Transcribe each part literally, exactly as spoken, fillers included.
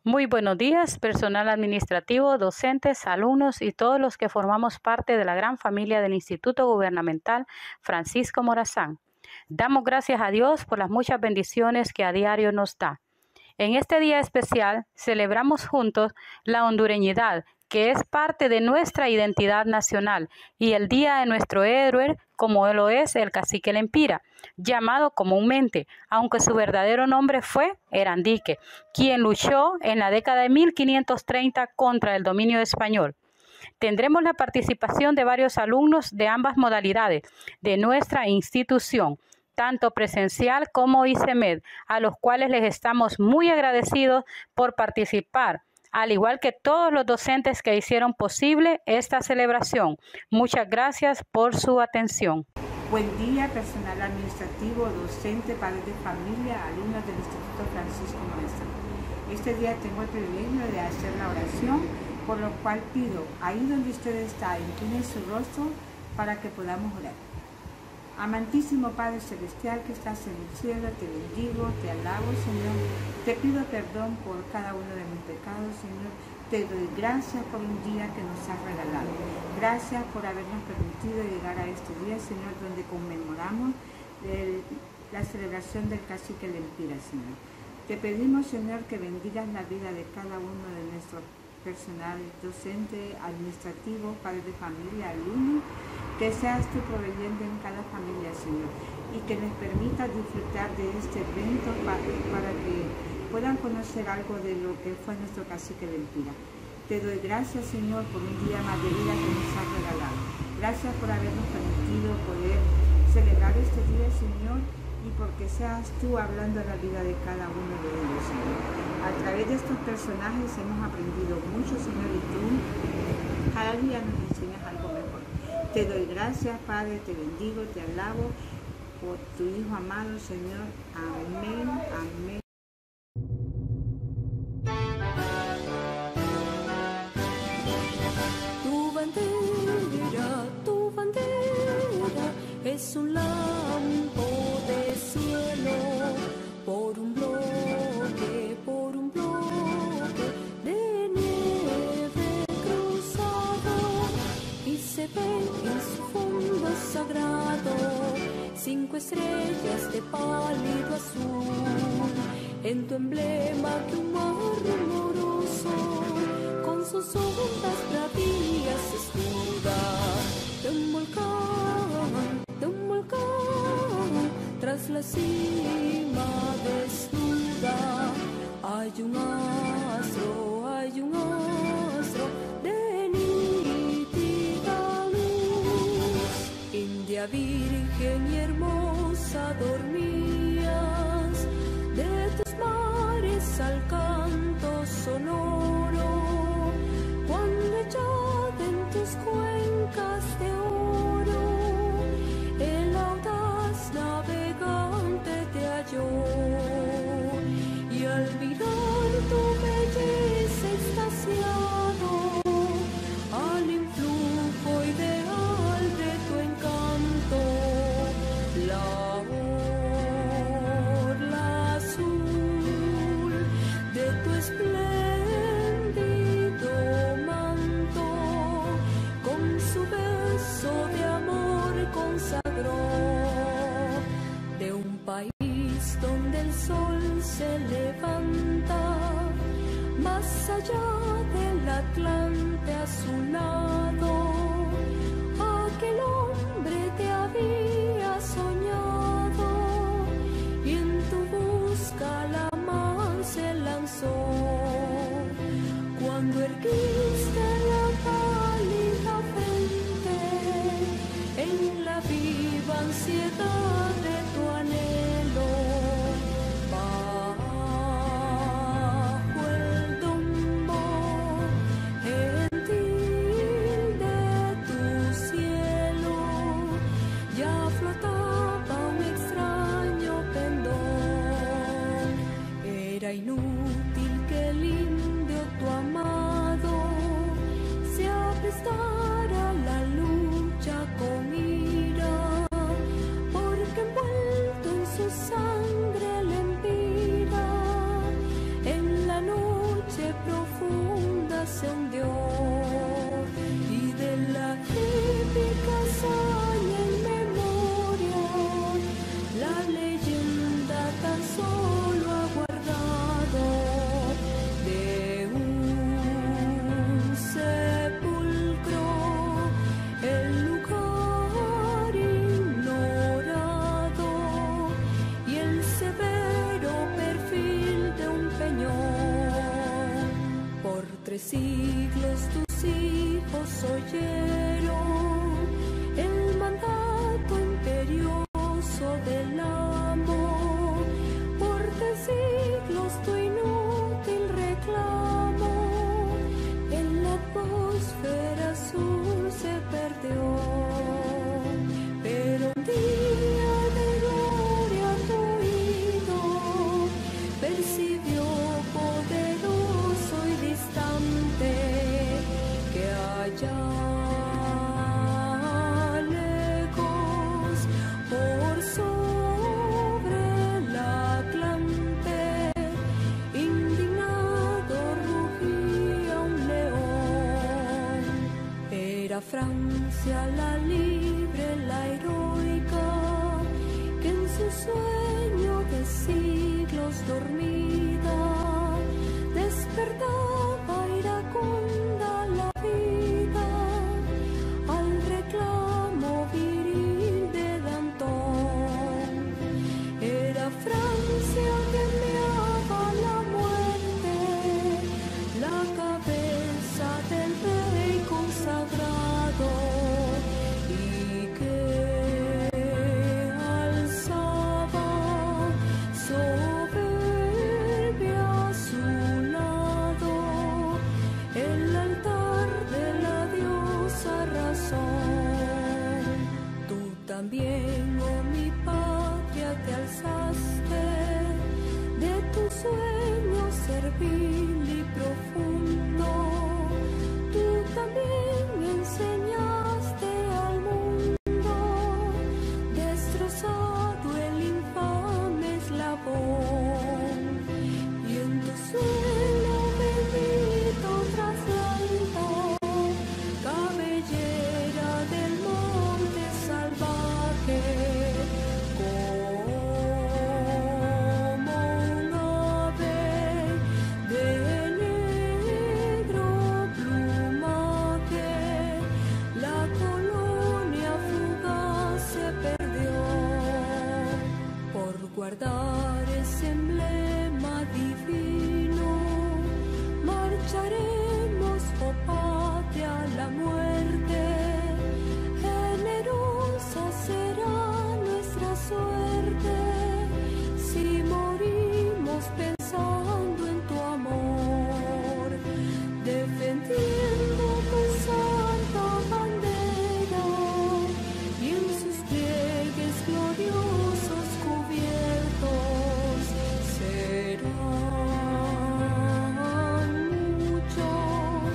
Muy buenos días, personal administrativo, docentes, alumnos y todos los que formamos parte de la gran familia del Instituto Gubernamental Francisco Morazán. Damos gracias a Dios por las muchas bendiciones que a diario nos da. En este día especial celebramos juntos la hondureñidad, que es parte de nuestra identidad nacional, y el día de nuestro héroe, como lo es el cacique Lempira, llamado comúnmente, aunque su verdadero nombre fue Erandique, quien luchó en la década de mil quinientos treinta contra el dominio español. Tendremos la participación de varios alumnos de ambas modalidades de nuestra institución, tanto presencial como I C E M E D, a los cuales les estamos muy agradecidos por participar, al igual que todos los docentes que hicieron posible esta celebración. Muchas gracias por su atención. Buen día, personal administrativo, docente, padres de familia, alumnos del Instituto Francisco Morazán. Este día tengo el privilegio de hacer la oración, por lo cual pido, ahí donde usted está, incline su rostro para que podamos orar. Amantísimo Padre Celestial que estás en el cielo, te bendigo, te alabo, Señor. Te pido perdón por cada uno de mis pecados, Señor. Te doy gracias por un día que nos has regalado. Gracias por habernos permitido llegar a este día, Señor, donde conmemoramos el, la celebración del cacique Lempira, Señor. Te pedimos, Señor, que bendigas la vida de cada uno de nuestros personal, docente, administrativo, padres de familia, alumnos, que seas tú proveyendo en cada familia, Señor, y que les permita disfrutar de este evento para, para que puedan conocer algo de lo que fue nuestro cacique Lempira. Te doy gracias, Señor, por un día más de vida que nos has regalado. Gracias por habernos permitido poder celebrar este día, Señor, y porque seas tú hablando de la vida de cada uno de ellos, Señor. A través de estos personajes hemos aprendido mucho, Señor, y tú cada día nos enseñas algo mejor. Te doy gracias, Padre, te bendigo, te alabo por tu Hijo amado, Señor. Amén, amén. Tu bandera, tu bandera es un lampo de cielo, por un bloque, por un bloque de nieve cruzado, y se ve en su fondo sagrado cinco estrellas de pálido azul, en tu emblema que un mar rumoroso con sus ondas bravías escuda, de un volcán, de un volcán, tras la cima desnuda, hay un astro, hay un astro de nítida luz. India virgen y hermosa dormías, de tus mares al canto sonoro, cuando echada en tus cuencas de oro, el audaz navegante te halló, y al mirar tu belleza extasiado, al influjo ideal de tu encanto, la orla azul de tu espléndido manto, con su beso de amor consagró, de un país donde el sol se levanta, más allá del Atlante azulado, aquel hombre te había soñado, y en tu busca la mar se lanzó, cuando erguiste la pálida frente en la viva ansiedad de tu anhelo, bajo el domo gentil de tu cielo, ya flotaba un extraño pendón. Era inútil que el indio, tu amado, se aprestara a la lucha con ira, porque envuelto en su sangre Lempira, en la noche de siglos tus hijos oyeron el mandato imperioso del amo, por de siglos tu inútil reclamo en la atmósfera azul se perdió. Pero un día de gloria tu oído percibió poderoso y distante que allá lejos por sobre la Atlante indignado rugía un león. Era Francia la libre, la heroica, que en su sueño de siglos dormida despertaba iracunda la vida al reclamo viril de Danton. Era Francia que enviaba la muerte, la cabeza del rey consagrado, y que alzaba soberbia a su lado el altar de la diosa razón. Tú también, oh mi patria, te alzaste de tu sueño servil y profundo. Tú también enseñaste al mundo, destrozado el infame eslabón, y en tu suelo bendito traslando, cabellera del monte salvaje, como un ave de negro plumaje, la colonia fugaz se perdió. Por guardar ese emblema divino, marcharemos, oh patria, a la muerte. Generosa será nuestra suerte si morimos pensando en tu amor, defendiendo tu santa bandera y en sus pliegues gloriosos cubiertos serán muchos,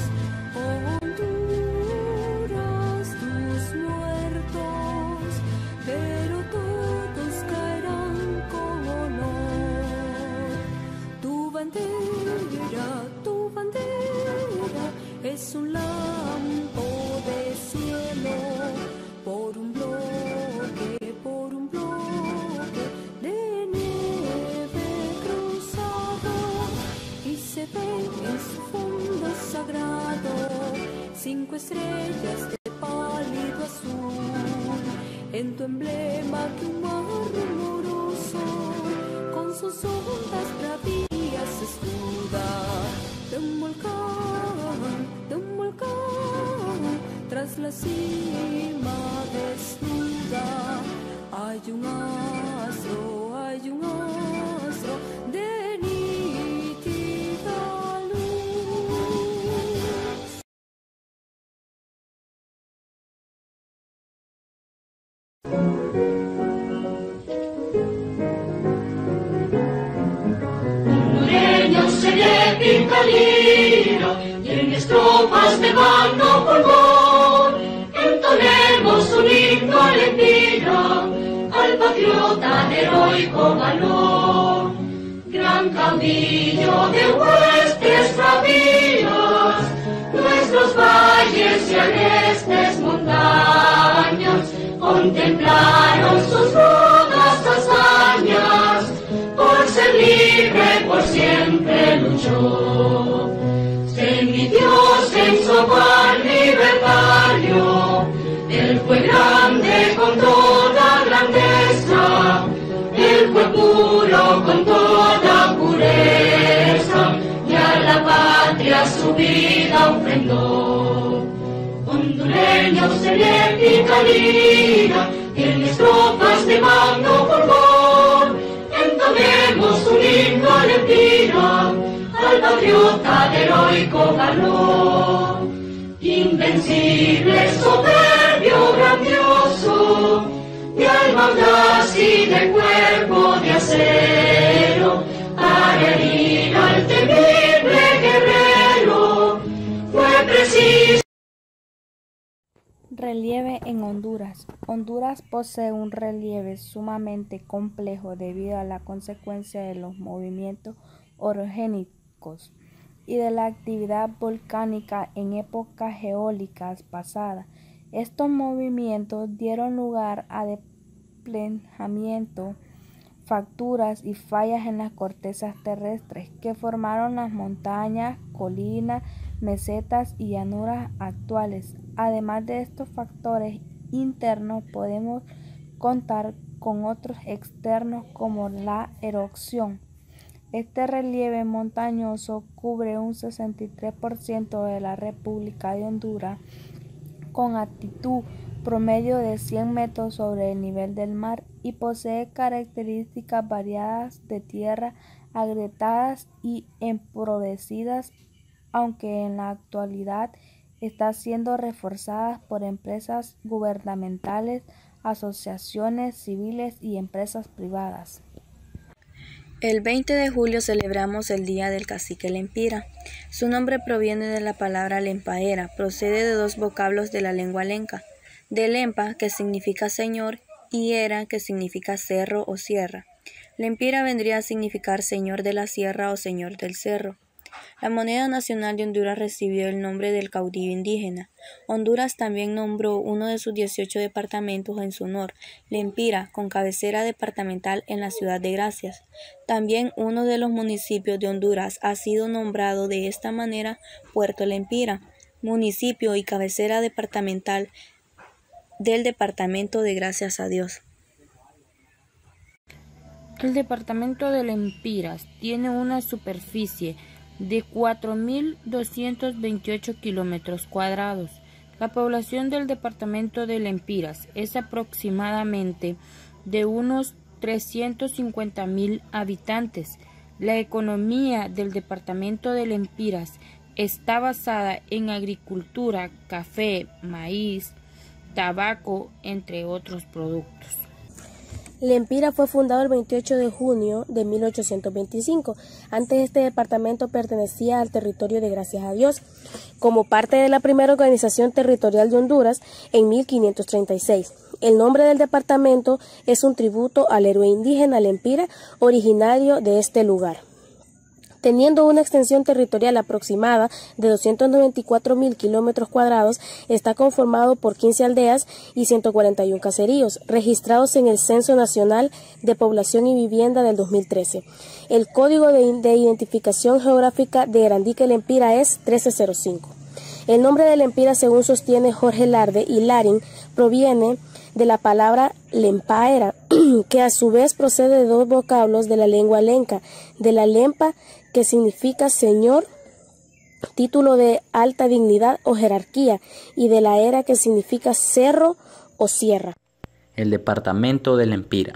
Honduras, tus muertos, pero todos caerán con honor. Tu bandera, tu bandera es un lampo de cielo, por un bloque, por un bloque de nieve cruzado, y se ve en su fondo sagrado cinco estrellas de pálido azul. En tu emblema que un mar rumoroso con sus ondas bravías escuda, de un volcán, de un volcán tras la cima desnuda hay un astro, hay un astro de nítida luz. Hondureño seré pintalino y en estrofas de mano pulmón entonemos un himno alentino al patriota de heroico valor. Gran caudillo de huestes bravías, nuestros valles y agrestes montañas contemplaron sus rudas hazañas. Por ser libre por siempre luchó. Se midió en su afán libertario. Él fue grande con toda grandeza. Él fue puro con toda pureza. Y a la patria su su vida ofrendó. Hondureño se le pica lira, en estrofas de magno fulgor, entonemos un himno al Empira, al patriota heroico valor. Invencible, soberbio, grandioso, de alma audaz y de cuerpo de acero, para herir al temible guerrero, fue preciso. Relieve en Honduras. Honduras posee un relieve sumamente complejo debido a la consecuencia de los movimientos orogénicos y de la actividad volcánica en épocas geológicas pasadas. Estos movimientos dieron lugar a desplazamientos, fracturas y fallas en las cortezas terrestres que formaron las montañas, colinas, mesetas y llanuras actuales. Además de estos factores internos, podemos contar con otros externos como la erosión. Este relieve montañoso cubre un sesenta y tres por ciento de la República de Honduras, con altitud promedio de cien metros sobre el nivel del mar, y posee características variadas de tierra agrietadas y empobrecidas, aunque en la actualidad está siendo reforzada por empresas gubernamentales, asociaciones civiles y empresas privadas. El veinte de julio celebramos el Día del Cacique Lempira. Su nombre proviene de la palabra lempaera, procede de dos vocablos de la lengua lenca, de lempa, que significa señor, y era, que significa cerro o sierra. Lempira vendría a significar señor de la sierra o señor del cerro. La moneda nacional de Honduras recibió el nombre del caudillo indígena. Honduras también nombró uno de sus dieciocho departamentos en su honor, Lempira, con cabecera departamental en la ciudad de Gracias. También uno de los municipios de Honduras ha sido nombrado de esta manera Puerto Lempira, municipio y cabecera departamental del departamento de Gracias a Dios. El departamento de Lempiras tiene una superficie de cuatro mil doscientos veintiocho kilómetros cuadrados. La población del departamento de Lempiras es aproximadamente de unos trescientos cincuenta mil habitantes. La economía del departamento de Lempiras está basada en agricultura, café, maíz, tabaco, entre otros productos. Lempira fue fundado el veintiocho de junio de mil ochocientos veinticinco. Antes este departamento pertenecía al territorio de Gracias a Dios, como parte de la primera organización territorial de Honduras en mil quinientos treinta y seis. El nombre del departamento es un tributo al héroe indígena Lempira, originario de este lugar. Teniendo una extensión territorial aproximada de doscientos noventa y cuatro mil kilómetros cuadrados, está conformado por quince aldeas y ciento cuarenta y uno caseríos, registrados en el Censo Nacional de Población y Vivienda del dos mil trece. El código de, de identificación geográfica de Erandique Lempira es trece cero cinco. El nombre de Lempira, según sostiene Jorge Larde y Larin, proviene de la palabra lempaera, que a su vez procede de dos vocablos de la lengua lenca, de la lempa, que significa señor, título de alta dignidad o jerarquía, y de la era, que significa cerro o sierra. El departamento de Lempira.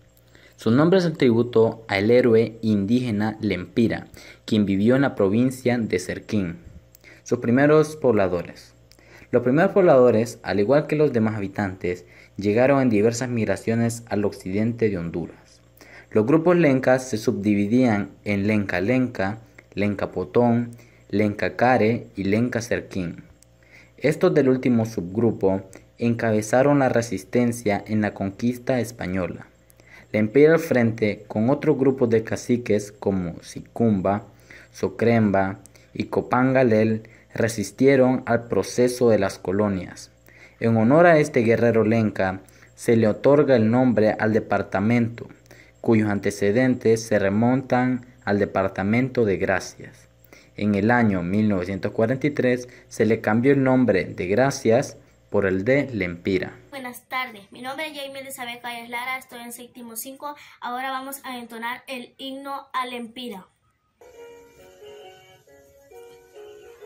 Su nombre es un tributo al héroe indígena Lempira, quien vivió en la provincia de Serquín. Sus primeros pobladores. Los primeros pobladores, al igual que los demás habitantes, llegaron en diversas migraciones al occidente de Honduras. Los grupos lencas se subdividían en Lenca Lenca, Lenca Potón, Lenca Care y Lenca Serquín. Estos del último subgrupo encabezaron la resistencia en la conquista española. Lempira al frente con otros grupos de caciques como Sicumba, Socremba y Copangalel resistieron al proceso de las colonias. En honor a este guerrero lenca se le otorga el nombre al departamento, cuyos antecedentes se remontan al departamento de Gracias. En el año mil novecientos cuarenta y tres se le cambió el nombre de Gracias por el de Lempira. Buenas tardes, mi nombre es Jamie Elizabeth Calles Lara, estoy en séptimo cinco. Ahora vamos a entonar el himno a Lempira.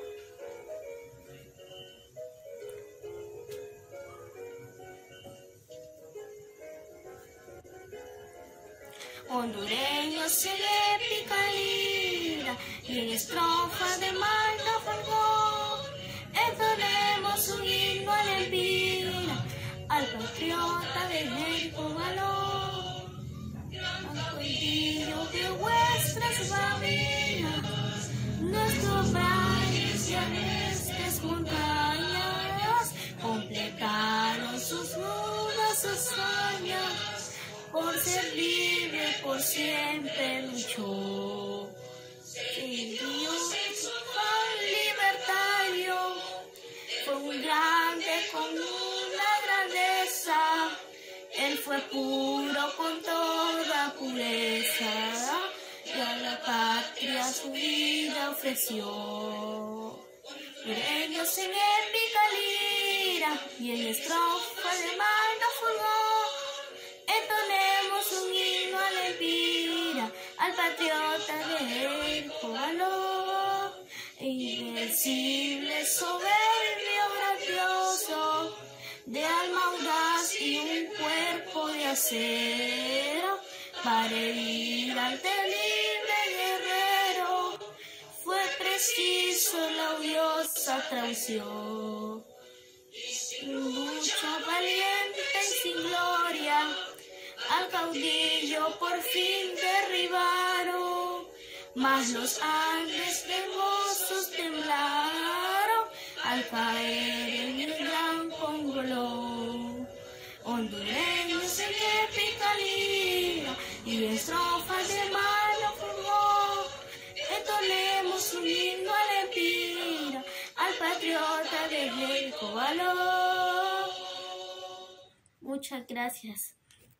hondureños en épica lira y en estrofas de marca fulgor, entonemos un himno a la Elvira, al patriota de Jericó valor, al cuentillo de vuestras familias, nuestros valles y agrestes montañas completaron sus nuevas hazañas, por ser libre, por siempre luchó. Y Dios libertario fue un grande con una grandeza, él fue puro con toda pureza, y a la patria su vida ofreció. Hondureños en épica lira y en estrofa de mano fulgor, entonemos un himno a la Elvira, al patriota de Jericó valor, invencible, soberbio, grandioso, de alma audaz y un cuerpo de acero, para herir ante el libre guerrero, fue preciso la odiosa traición. Lucha valiente y sin gloria, al caudillo por fin derribaron, mas los Andes hermosos temblaron al caer en el gran congolón. Hondureños en épica lira y estrofas de mano fulgor, entonemos un himno a la Elvira, al patriota de Jericó valor. Muchas gracias.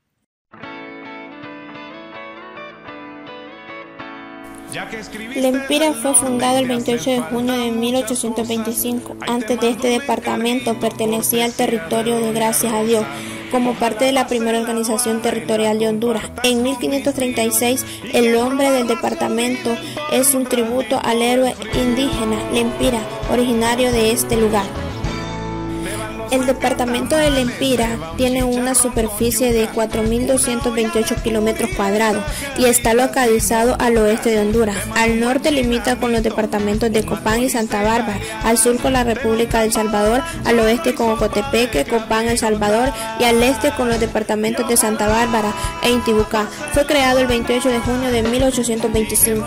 La Elvira fue fundado el veintiocho de junio de mil ochocientos veinticinco. Antes de este departamento pertenecía al territorio de Gracias a Dios, como parte de la primera organización territorial de Honduras. En mil quinientos treinta y seis, el nombre del departamento es un tributo al héroe indígena Lempira, originario de este lugar. El departamento de Lempira tiene una superficie de cuatro mil doscientos veintiocho kilómetros cuadrados y está localizado al oeste de Honduras. Al norte limita con los departamentos de Copán y Santa Bárbara, al sur con la República de El Salvador, al oeste con Ocotepeque, Copán, El Salvador, y al este con los departamentos de Santa Bárbara e Intibucá. Fue creado el veintiocho de junio de mil ochocientos veinticinco.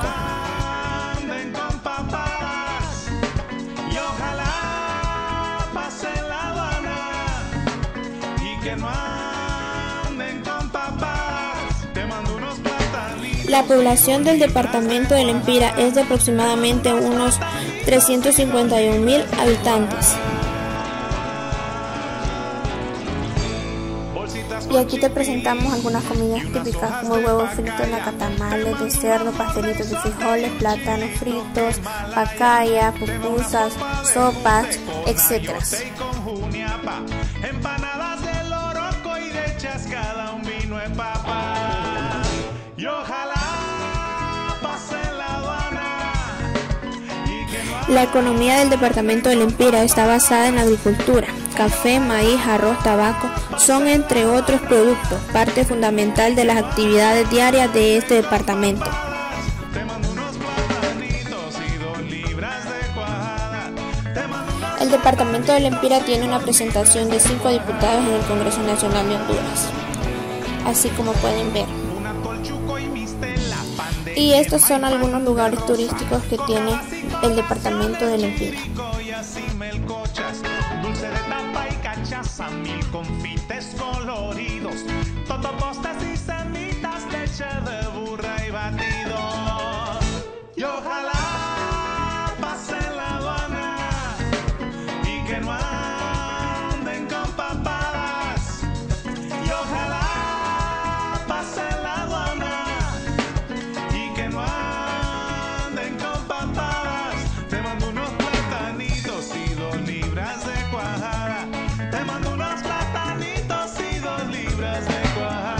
La población del departamento de Lempira es de aproximadamente unos trescientos cincuenta y un mil habitantes. Y aquí te presentamos algunas comidas típicas como el huevo frito, nacatamales de cerdo, pastelitos de frijoles, plátanos fritos, pacaya, pupusas, sopas, etcétera. Empanadas de loroco y de chascada, un vino en papa. Y ojalá pase la aduana. La economía del departamento de Lempira está basada en la agricultura. Café, maíz, arroz, tabaco son, entre otros productos, parte fundamental de las actividades diarias de este departamento. El departamento de Lempira tiene una representación de cinco diputados en el Congreso Nacional de Honduras, así como pueden ver. Y estos son algunos lugares turísticos que tiene el departamento de Lempira. Dulce de tapa y cachaza, mil confites coloridos, totopostas y semitas, leche de burra y batido. Y ojalá pase la aduana y que no anden con papadas. Y ojalá pase la aduana y que no anden con papadas. Te mando unos platanitos y dos libras de cuajada. Te mando unos platanitos y dos libras de cuajada.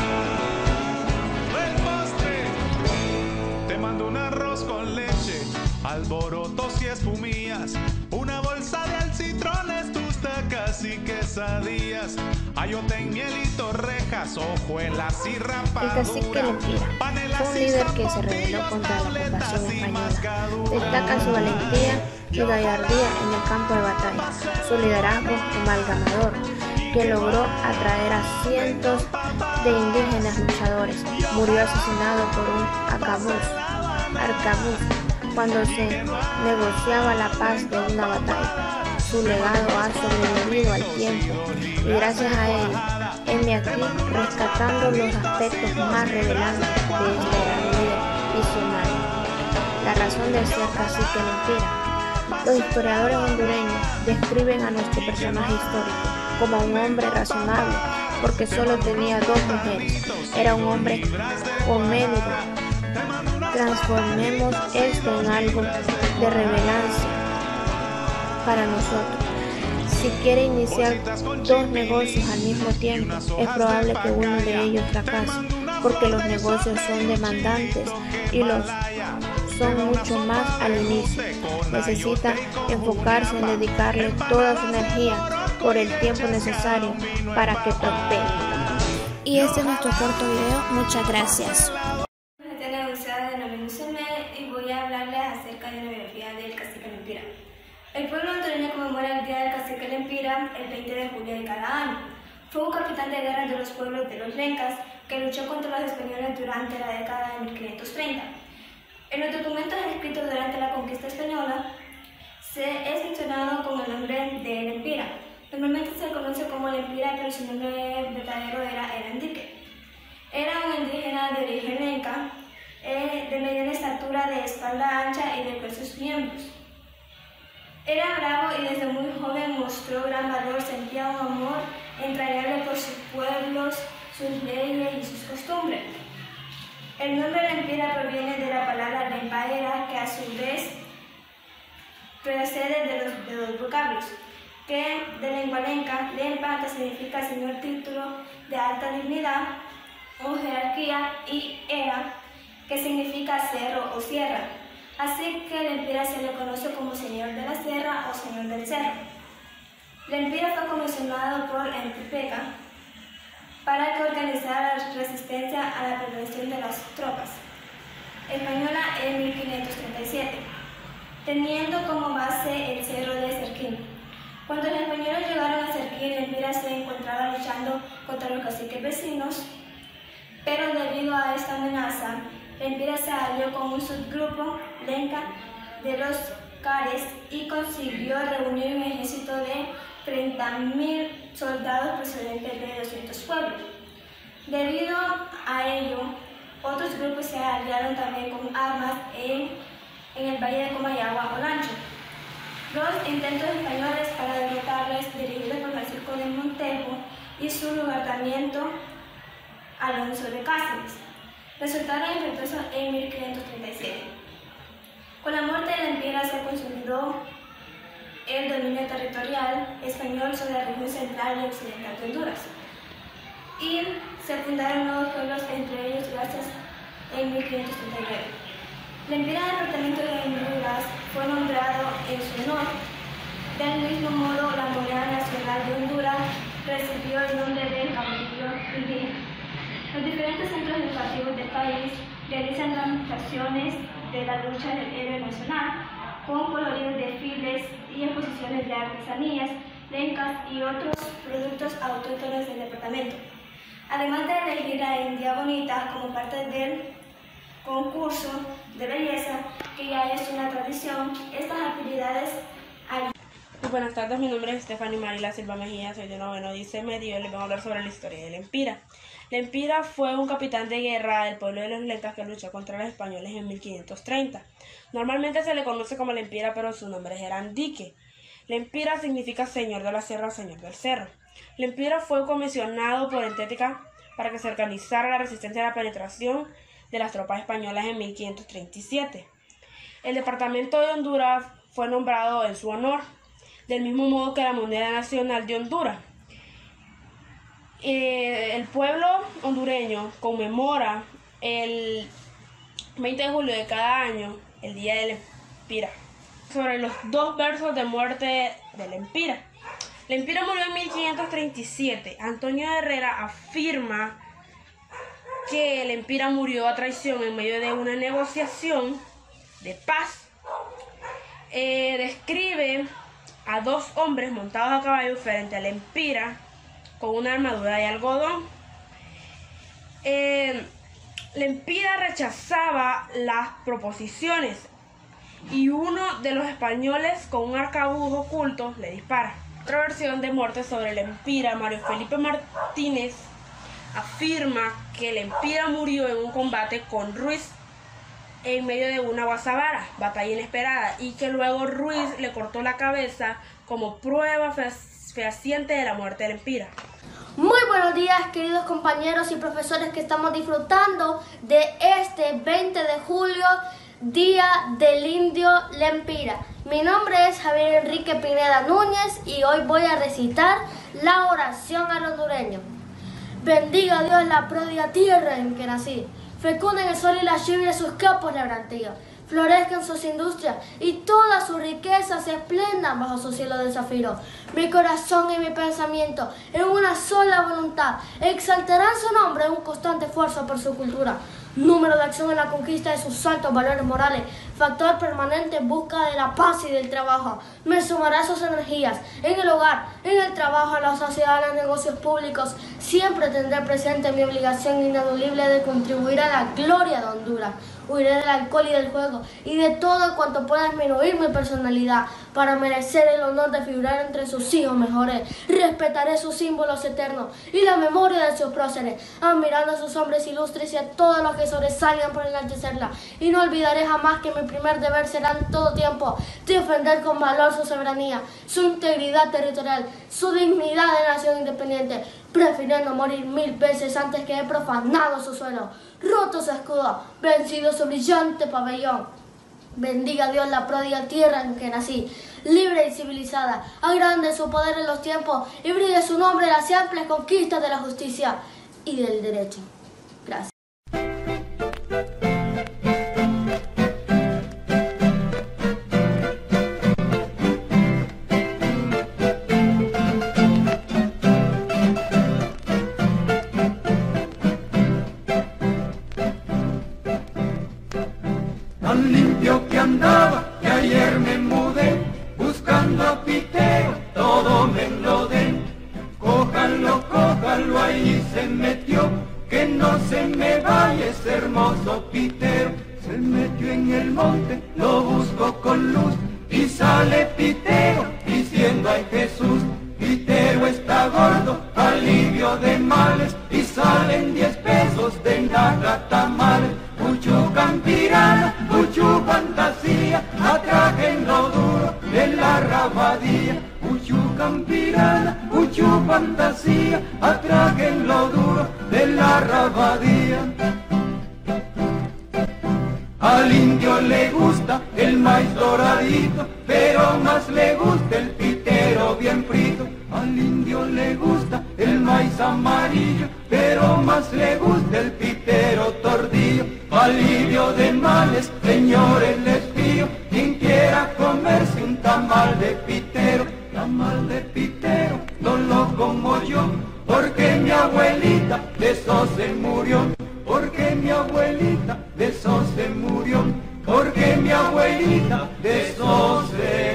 El postre, te mando un arroz con leche, alborotos y espumillas, una bolsa de alcitrones, tus tacas y quesadillas, ayote en miel y torrejas, hojuelas y rapadura. El cacique Lempira fue un líder que se rebeló contra la ocupación española. Destaca su valentía y gallardía en el campo de batalla, su liderazgo amalgamador, que logró atraer a cientos de indígenas luchadores. Murió asesinado por un arcabuz, arcabuz cuando se negociaba la paz de una batalla. Su legado ha sobrevivido al tiempo y gracias a él, heme aquí rescatando los aspectos más revelantes de este gran líder visionario. La razón de ser cacique Lempira. Los historiadores hondureños describen a nuestro personaje histórico como un hombre razonable porque solo tenía dos mujeres. Era un hombre comédico. Transformemos esto en algo de relevancia para nosotros. Si quiere iniciar dos negocios al mismo tiempo, es probable que uno de ellos fracase, porque los negocios son demandantes y los son mucho más al inicio. Necesita enfocarse en dedicarle toda su energía por el tiempo necesario para que prospere. Y este es nuestro corto video. Muchas gracias. Y voy a hablarles acerca de la biografía del cacique Lempira. El pueblo hondureño conmemora el Día del Cacique Lempira el veinte de julio de cada año. Fue un capitán de guerra de los pueblos de los Lencas que luchó contra los españoles durante la década de mil quinientos treinta. En los documentos escritos durante la conquista española se es mencionado con el nombre de Lempira. Normalmente se le conoce como Lempira, pero su nombre verdadero era Erandique. Era un indígena de origen lenca, eh, de mediana estatura, de espalda ancha y de gruesos miembros. Era bravo y desde muy joven mostró gran valor, sentía un amor entrañable por sus pueblos, sus leyes y sus costumbres. El nombre Lempira proviene de la palabra lempaera, que a su vez procede de los, de los vocablos, que de lengua lenca, lempa, que significa señor, título de alta dignidad o jerarquía, y era, que significa cerro o sierra. Así que Lempira se le conoce como señor de la sierra o señor del cerro. Lempira fue comisionado por Entepeca para que organizara la resistencia a la prevención de las tropas españolas en mil quinientos treinta y siete, teniendo como base el cerro de Cerquín. Cuando los españoles llegaron a Cerquín, Lempira se encontraba luchando contra los caciques vecinos, pero debido a esta amenaza, Lempira se alió con un subgrupo lenca de los Cares y consiguió reunir un ejército de treinta mil soldados procedentes de doscientos pueblos. Debido a ello, otros grupos se aliaron también con armas en, en el valle de Comayagua, Olancho. Los intentos españoles para derrotarles, dirigidos por Francisco de Montejo y su lugarteniente Alonso de Cáceres, resultaron infructuosos en mil quinientos treinta y siete. Con la muerte de Lempira se consolidó el dominio territorial español sobre la región central y occidental de Honduras, y se fundaron nuevos pueblos, entre ellos Gracias, en mil quinientos treinta y nueve. Lempira, departamento de Honduras, fue nombrado en su honor. Del mismo modo, la moneda nacional de Honduras recibió el nombre de caudillo indígena. Los diferentes centros educativos del país realizan demostraciones de la lucha del héroe nacional, con coloridos desfiles y exposiciones de artesanías, lencas y otros productos autóctonos del departamento. Además de elegir a India Bonita como parte del concurso de belleza, que ya es una tradición, estas actividades ayudan. Buenas tardes, mi nombre es Stephanie Marila Silva Mejía, soy de noveno dice medio y les vengo a hablar sobre la historia de Lempira. Lempira fue un capitán de guerra del pueblo de los Lencas que luchó contra los españoles en mil quinientos treinta. Normalmente se le conoce como Lempira, pero su nombre es Erandique. Lempira significa señor de la sierra o señor del cerro. Lempira fue comisionado por Entepeca para que se organizara la resistencia a la penetración de las tropas españolas en mil quinientos treinta y siete. El departamento de Honduras fue nombrado en su honor, del mismo modo que la moneda nacional de Honduras. Eh, el pueblo hondureño conmemora el veinte de julio de cada año el Día de Lempira. Sobre los dos versos de muerte de Lempira. Lempira murió en mil quinientos treinta y siete. Antonio Herrera afirma que Lempira murió a traición en medio de una negociación de paz. Eh, describe a dos hombres montados a caballo frente a Lempira con una armadura de algodón. Eh, Lempira rechazaba las proposiciones y uno de los españoles con un arcabuz oculto le dispara. Otra versión de muerte sobre Lempira, Mario Felipe Martínez, afirma que Lempira murió en un combate con Ruiz en medio de una guasabara, batalla inesperada, y que luego Ruiz le cortó la cabeza como prueba fehaciente de la muerte de Lempira. Muy buenos días, queridos compañeros y profesores que estamos disfrutando de este veinte de julio, Día del Indio Lempira. Mi nombre es Javier Enrique Pineda Núñez y hoy voy a recitar la oración al hondureño. Bendiga Dios la pródiga tierra en que nací, fecunden el sol y la lluvia sus campos labrantíos, florezcan sus industrias y todas sus riquezas se esplendan bajo su cielo de zafiro. Mi corazón y mi pensamiento, en una sola voluntad, exaltarán su nombre en un constante esfuerzo por su cultura. Número de acción en la conquista de sus altos valores morales, factor permanente en busca de la paz y del trabajo. Me sumará sus energías en el hogar, en el trabajo, en la sociedad, en los negocios públicos. Siempre tendré presente mi obligación ineludible de contribuir a la gloria de Honduras. Huiré del alcohol y del juego y de todo cuanto pueda disminuir mi personalidad para merecer el honor de figurar entre sus hijos mejores. Respetaré sus símbolos eternos y la memoria de sus próceres, admirando a sus hombres ilustres y a todos los que sobresalgan por enaltecerla. Y no olvidaré jamás que mi primer deber será en todo tiempo defender con valor su soberanía, su integridad territorial, su dignidad de nación independiente, prefiriendo morir mil veces antes que he profanado su suelo, roto su escudo, vencido su brillante pabellón. Bendiga Dios la pródiga tierra en que nací, libre y civilizada, agrande su poder en los tiempos y brille su nombre en las amplias conquistas de la justicia y del derecho. Gracias. Tan limpio que andaba, que ayer me mudé, buscando a Pitero, todo me enlodé. Cójanlo, cójanlo, ahí se metió, que no se me vaya ese hermoso Pitero. Se metió en el monte, lo busco con luz, y sale Pitero, diciendo ay Jesús. Pitero está gordo, alivio de males, y salen diez pesos de naga tamales. Mucho campirana, mucho fantasía, atrajen lo duro de la rabadía. Mucho campirana, mucho fantasía, atrajen lo duro de la rabadía. Al indio le gusta el maíz doradito, pero más le gusta el pitero bien frito. Al indio le gusta el maíz amarillo, pero más le gusta el pitero tordillo. Alivio de males, señores, les pido, quien quiera comerse un tamal de pitero, tamal de pitero, no lo como yo, porque mi abuelita de eso se murió, porque mi abuelita de eso se murió, porque mi abuelita de eso se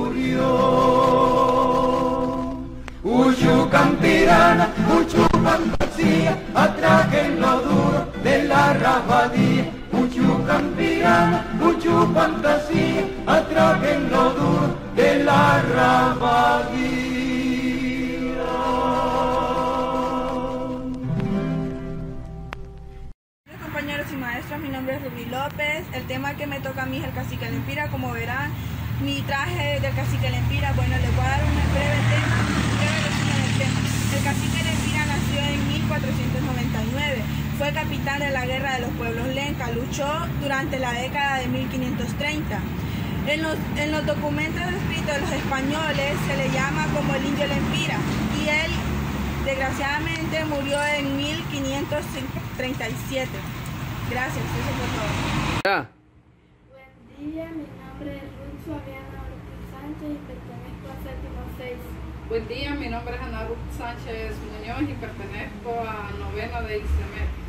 murió. Uchu campirana, uchu fantasía, atrajen lo duro de la rabadía. Uchu campirana, uchu fantasía, atrajen lo duro de la rabadía. Compañeros y maestras, mi nombre es Rubí López. El tema que me toca a mí es el cacique Lempira. Como verán, mi traje del cacique Lempira, bueno, les voy a dar un breve tema, un breve resumen del tema. El cacique Lempira nació en mil cuatrocientos noventa y nueve. Fue capitán de la guerra de los pueblos Lenca. Luchó durante la década de mil quinientos treinta. En los, en los documentos escritos de los españoles se le llama como el indio Lempira. Y él, desgraciadamente, murió en mil quinientos treinta y siete. Gracias, eso fue todo. Ah. Buen día, mi nombre es Ruth Fabiana Ortiz Sánchez y pertenezco a séptimo seis. Buen día, mi nombre es Ana Ruth Sánchez Muñoz y pertenezco a noveno de I C M E.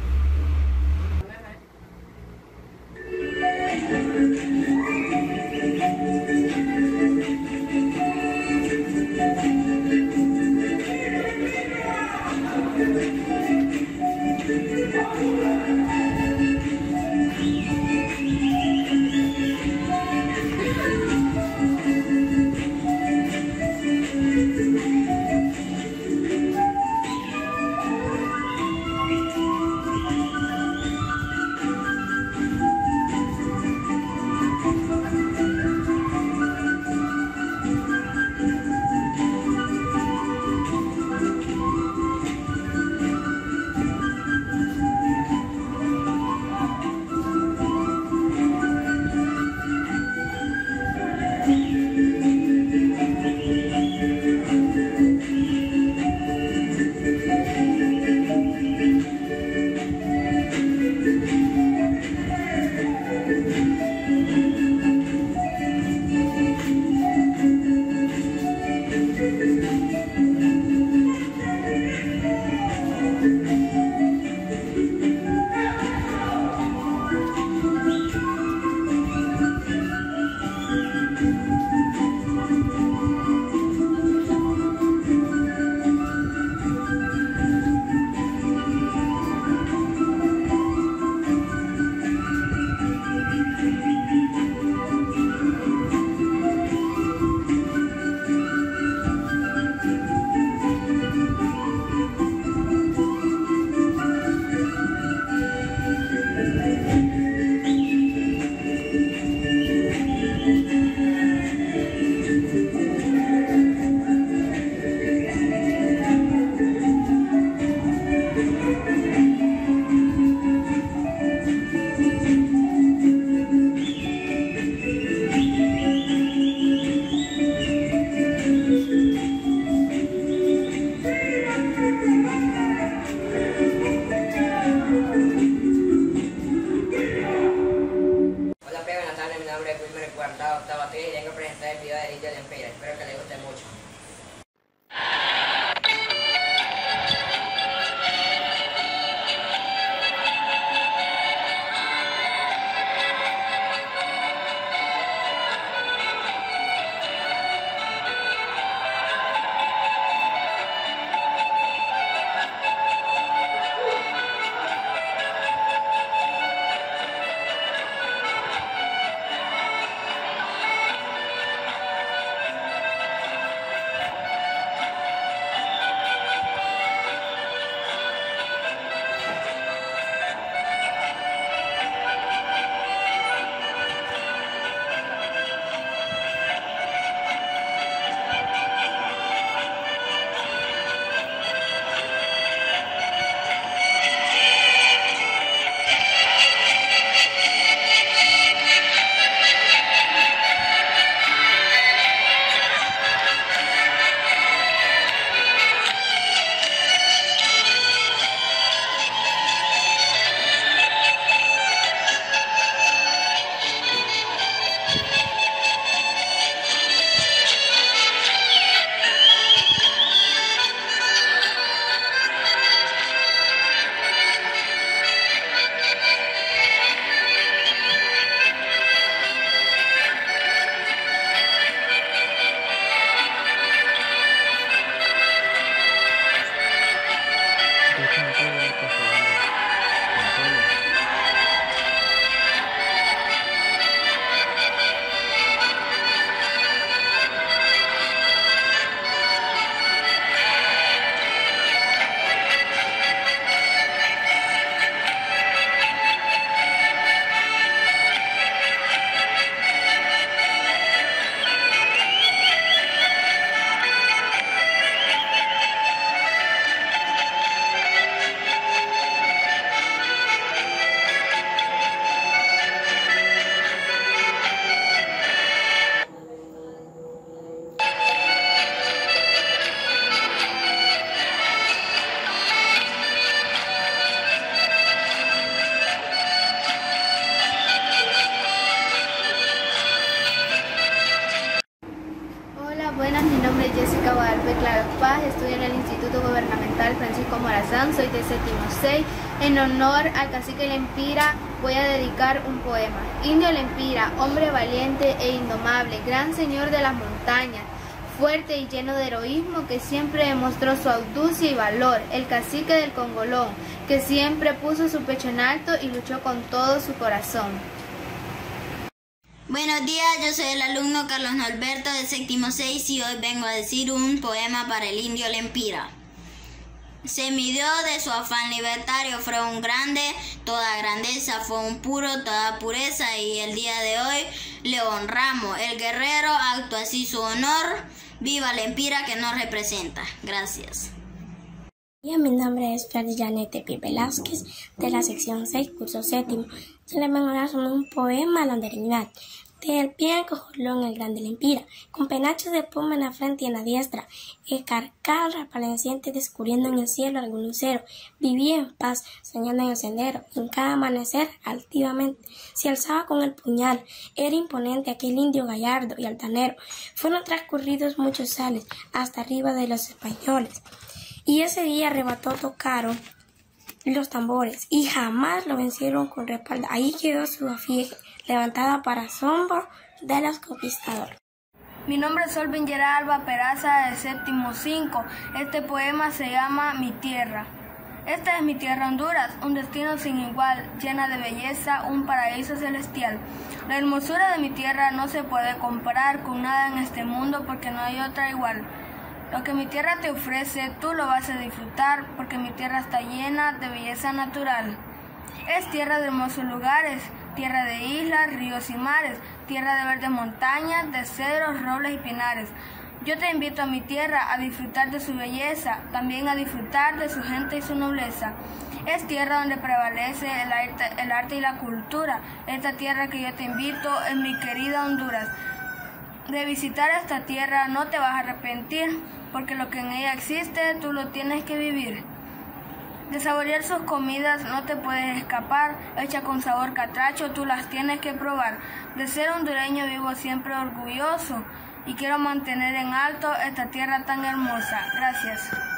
soy de séptimo seis. En honor al cacique Lempira voy a dedicar un poema. Indio Lempira, hombre valiente e indomable, gran señor de las montañas, fuerte y lleno de heroísmo, que siempre demostró su audacia y valor, el cacique del Congolón, que siempre puso su pecho en alto y luchó con todo su corazón. Buenos días, yo soy el alumno Carlos Norberto de séptimo seis y hoy vengo a decir un poema para el indio Lempira. Se midió de su afán libertario, fue un grande, toda grandeza fue un puro, toda pureza, y el día de hoy le honramos. El guerrero actuó así su honor, viva Lempira que nos representa. Gracias. Mi nombre es Freddy Janete P. Velázquez, de la sección seis, curso séptimo. Se le vengo a dar un poema a la modernidad. Del pie cojolón el grande Lempira, con penachos de puma en la frente y en la diestra, el carcal resplandeciente descubriendo en el cielo algún lucero, vivía en paz, soñando en el sendero, y en cada amanecer altivamente se alzaba con el puñal. Era imponente aquel indio gallardo y altanero. Fueron transcurridos muchos sales hasta arriba de los españoles, y ese día arrebató tocaron los tambores, y jamás lo vencieron con respaldo. Ahí quedó su afieje, levantada para asombro de los conquistadores. Mi nombre es Solvin Geralba Peraza, de séptimo cinco. Este poema se llama Mi Tierra. Esta es mi tierra Honduras, un destino sin igual, llena de belleza, un paraíso celestial. La hermosura de mi tierra no se puede comparar con nada en este mundo porque no hay otra igual. Lo que mi tierra te ofrece, tú lo vas a disfrutar porque mi tierra está llena de belleza natural. Es tierra de hermosos lugares, tierra de islas, ríos y mares, tierra de verdes montañas, de cedros, robles y pinares. Yo te invito a mi tierra a disfrutar de su belleza, también a disfrutar de su gente y su nobleza. Es tierra donde prevalece el arte, el arte y la cultura. Esta tierra que yo te invito es mi querida Honduras. De visitar esta tierra no te vas a arrepentir, porque lo que en ella existe tú lo tienes que vivir. De saborear sus comidas no te puedes escapar, hecha con sabor catracho tú las tienes que probar. De ser hondureño vivo siempre orgulloso y quiero mantener en alto esta tierra tan hermosa. Gracias.